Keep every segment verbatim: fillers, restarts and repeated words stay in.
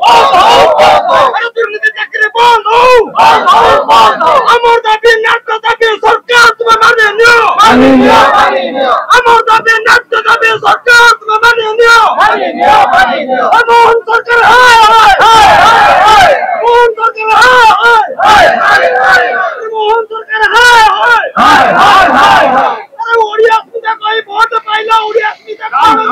दुर्नीति चाकरी बंद हो अमर दाबी नाट्य दाबी सरकार तुम माने नियो अमर दाबी नाट्य दाबी सरकार तुम माने नियो मोहन सरकार हाय हाय मोहन सरकार हाय हाय मोहन सरकार हाय हाय हाय अरे ओडिया अस्मिता कोई वोट पाइला ओडिया अस्मिता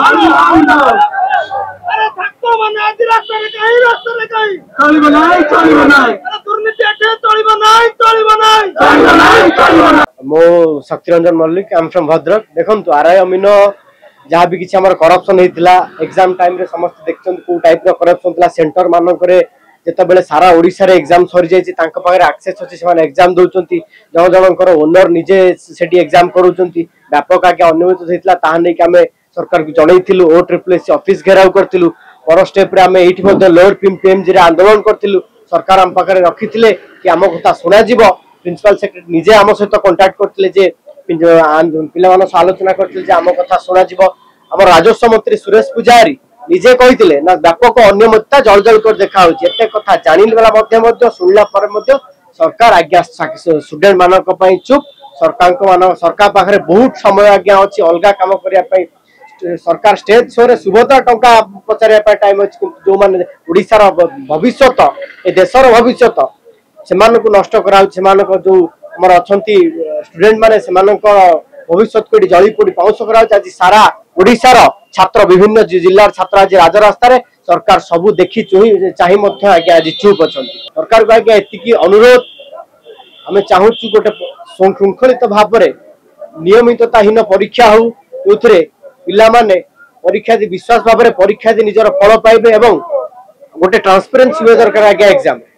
अरे थक्को बना आदि रास्ता रे कहीं रास्ता रे कहीं चली बनाई चली बनाई अरे दुर्नीति अटे चली बनाई चली बनाई चली बनाई चली बनाई मो Shaktiranjan Mallick I am from Bhadrak देखंतु आरआई अमीनो जहाँ भी किसी करप्शन होता एग्जाम टाइम रे समस्त देखते कौ टाइप करप्शन था सेंटर मानक जिते सारा ओडिशा रे एग्जाम सरी जाइए आक्सेस अच्छी से एग्जाम दौरान जन जनकर ओनर निजे से एग्जाम करूँ व्यापक आगे अनियमित होता नहीं आम सरकार को जनईलु ओ ट्रिपल एस ऑफिस घेराव करूँ पर स्टेप ये लोअर पीएमजी आंदोलन करूँ सरकार आम पाखे रखी कि आम कथा शुणा प्रिंसिपल सेक्रेटरी निजे आम सहित कंटाक्ट करते पिला आलोचना करते आम कथा शुणा आम राजस्व मंत्री सुरेश पूजारी निजे कही ना व्यापक अनियमितता जल जल कर देखा एत कथा जाना शुणला सरकार आज्ञा स्टूडेंट मान चुप सरकार मान सरकार पाखे बहुत समय आज्ञा अच्छी अलग कम करने सरकार स्टेज शो रे सुभद्रा टंका पचारे टाइम अच्छी जो मैंने ओडिशार भविष्य ए देशर भविष्य से नष्ट करा जो आम अच्छा स्टूडेंट माने भविष्य को जली पोड़ी पाउस करा आज सारा ओडिशार छात्र विभिन्न जिलार छात्र आज राजरास्ता रे सरकार सबू देखी चुही चाही आज्ञा आज चुप अच्छा सरकार को आज्ञा एति अनुरोध आम चाहूँ गोटे श्रृंखलित भाव में नियमितताहीन परीक्षा हो पिला माने परीक्षा दी विश्वास भाव में परीक्षा दी निजर फल पाइबे एवं गोटे ट्रांसपेरेंसी दरकार आज्ञा एग्जाम